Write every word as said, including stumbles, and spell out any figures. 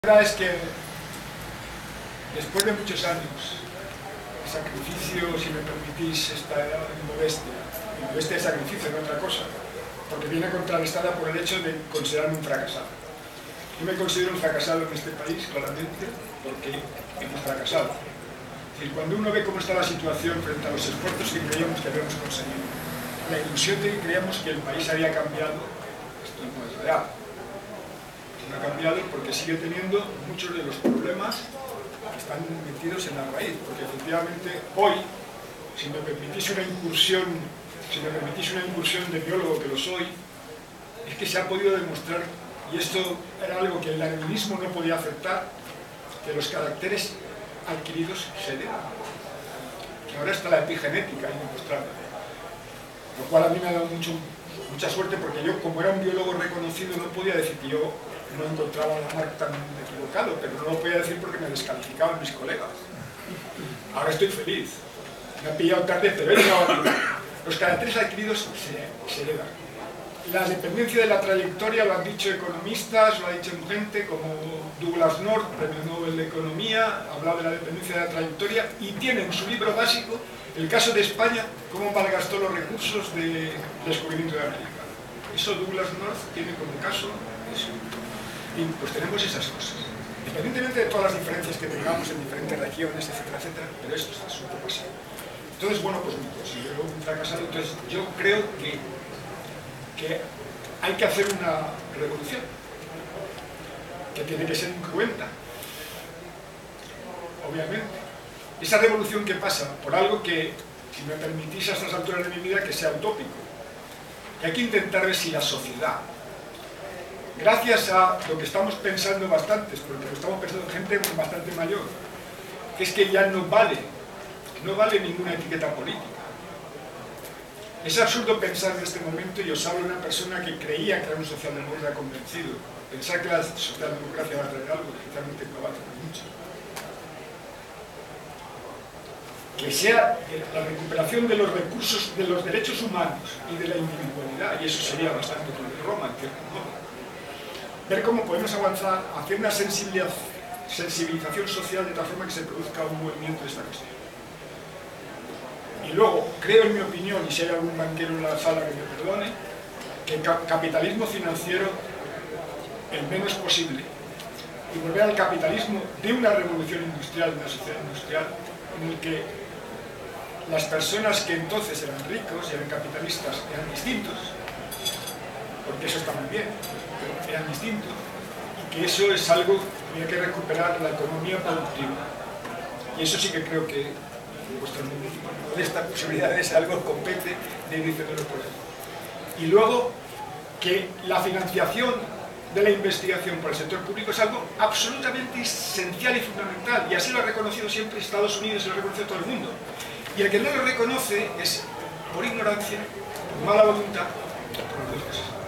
La verdad es que después de muchos años de sacrificio, si me permitís esta modestia, modestia de sacrificio, no otra cosa, porque viene contrarrestada por el hecho de considerarme un fracasado. Yo me considero un fracasado en este país, claramente, porque hemos fracasado. Es decir, cuando uno ve cómo está la situación frente a los esfuerzos que creíamos que habíamos conseguido, la ilusión de que creíamos que el país había cambiado, esto no es real. No ha cambiado porque sigue teniendo muchos de los problemas que están metidos en la raíz, porque efectivamente hoy, si me permitís una incursión, si me permitís una incursión de biólogo, que lo soy, es que se ha podido demostrar, y esto era algo que el darwinismo no podía aceptar, que los caracteres adquiridos se heredan, que ahora está la epigenética ahí demostrada, lo cual a mí me ha dado mucho, mucha suerte, porque yo, como era un biólogo reconocido, no podía decir que yo no encontraba la marca tan equivocado, pero no lo podía decir porque me descalificaban mis colegas. Ahora estoy feliz. Me ha pillado tarde, pero he llegado aquí. Los caracteres adquiridos se, se heredan. La dependencia de la trayectoria lo han dicho economistas, lo ha dicho gente como Douglas North, premio Nobel de Economía, ha hablado de la dependencia de la trayectoria y tiene en su libro básico el caso de España, cómo malgastó los recursos del descubrimiento de América. Eso Douglas North tiene como caso eso. Y pues tenemos esas cosas, independientemente de todas las diferencias que tengamos en diferentes regiones, etcétera, etcétera, pero esto es asunto pasado. Entonces, bueno, pues me considero un fracasado. Entonces yo creo que, que hay que hacer una revolución, que tiene que ser incruenta, obviamente. Esa revolución que pasa por algo que, si me permitís a estas alturas de mi vida, que sea utópico, que hay que intentar ver si la sociedad, gracias a lo que estamos pensando bastantes, porque lo estamos pensando en gente bastante mayor, que es que ya no vale, no vale ninguna etiqueta política. Es absurdo pensar en este momento, y os hablo de una persona que creía que era un socialdemócrata convencido, pensar que la socialdemocracia va a traer algo, especialmente no va a traer mucho. Que sea la recuperación de los recursos, de los derechos humanos y de la individualidad, y eso sería bastante con el Roma, en cierto modo. Ver cómo podemos avanzar hacia una sensibilización social de tal forma que se produzca un movimiento de esta cuestión. Y luego, creo en mi opinión, y si hay algún banquero en la sala que me perdone, que el capitalismo financiero el menos posible, y volver al capitalismo de una revolución industrial, de una sociedad industrial, en el que las personas que entonces eran ricos y eran capitalistas eran distintos, porque eso está muy bien, pero eran distintos, y que eso es algo que había que recuperar, la economía productiva. Y eso sí que creo que vuestra modesta posibilidad es algo que compete de ir diciéndolo por ahí. Y luego, que la financiación de la investigación por el sector público es algo absolutamente esencial y fundamental, y así lo ha reconocido siempre Estados Unidos y lo reconoce todo el mundo. Y el que no lo reconoce es por ignorancia, por mala voluntad, por las dos cosas.